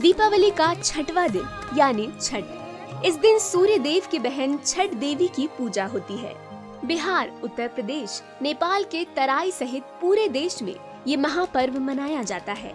दीपावली का छठवां दिन यानी छठ। इस दिन सूर्य देव की बहन छठ देवी की पूजा होती है। बिहार, उत्तर प्रदेश, नेपाल के तराई सहित पूरे देश में ये महापर्व मनाया जाता है।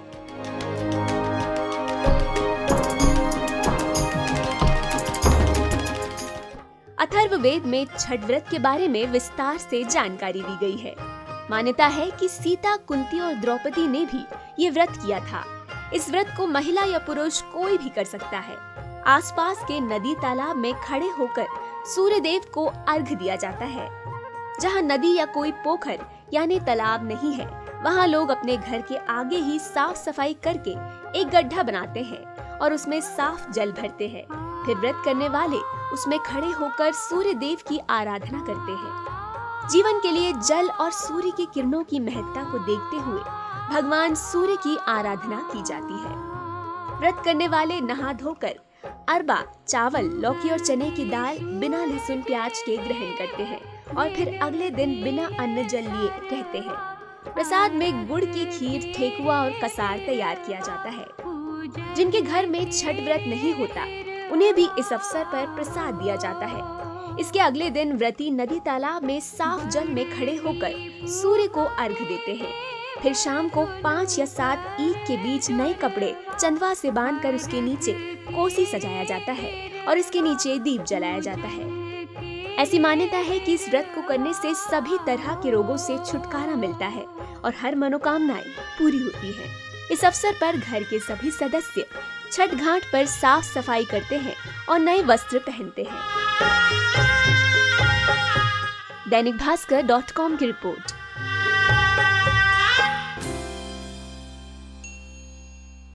अथर्ववेद में छठ व्रत के बारे में विस्तार से जानकारी दी गई है। मान्यता है कि सीता, कुंती और द्रौपदी ने भी ये व्रत किया था। इस व्रत को महिला या पुरुष कोई भी कर सकता है। आसपास के नदी तालाब में खड़े होकर सूर्य देव को अर्घ दिया जाता है। जहाँ नदी या कोई पोखर यानी तालाब नहीं है, वहाँ लोग अपने घर के आगे ही साफ सफाई करके एक गड्ढा बनाते हैं और उसमें साफ जल भरते हैं। फिर व्रत करने वाले उसमें खड़े होकर सूर्य देव की आराधना करते हैं। जीवन के लिए जल और सूर्य की किरणों की महत्ता को देखते हुए भगवान सूर्य की आराधना की जाती है। व्रत करने वाले नहा धोकर अरबा, चावल, लौकी और चने की दाल बिना लहसुन प्याज के ग्रहण करते हैं और फिर अगले दिन बिना अन्न जल लिए रहते हैं। प्रसाद में गुड़ की खीर, ठेकुआ और कसार तैयार किया जाता है। जिनके घर में छठ व्रत नहीं होता, उन्हें भी इस अवसर पर प्रसाद दिया जाता है। इसके अगले दिन व्रती नदी तालाब में साफ जल में खड़े होकर सूर्य को अर्घ देते हैं। फिर शाम को 5 या 7 ईख के बीच नए कपड़े चंदवा से बांधकर उसके नीचे कोसी सजाया जाता है और इसके नीचे दीप जलाया जाता है। ऐसी मान्यता है कि इस व्रत को करने से सभी तरह के रोगों से छुटकारा मिलता है और हर मनोकामनाएं पूरी होती है। इस अवसर पर घर के सभी सदस्य छठ घाट पर साफ सफाई करते हैं और नए वस्त्र पहनते हैं। दैनिक भास्कर.com की रिपोर्ट।